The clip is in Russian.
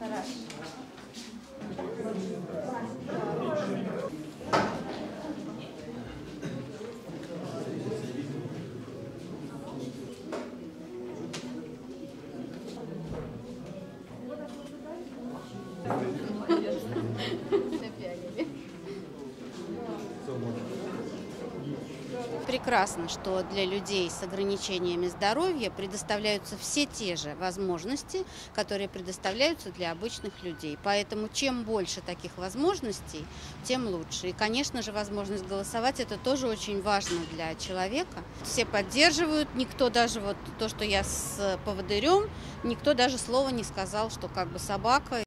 Прекрасно, что для людей с ограничениями здоровья предоставляются все те же возможности, которые предоставляются для обычных людей. Поэтому чем больше таких возможностей, тем лучше. И, конечно же, возможность голосовать – это тоже очень важно для человека. Все поддерживают, никто даже вот то, что я с поводырем, никто даже слова не сказал, что как бы собака.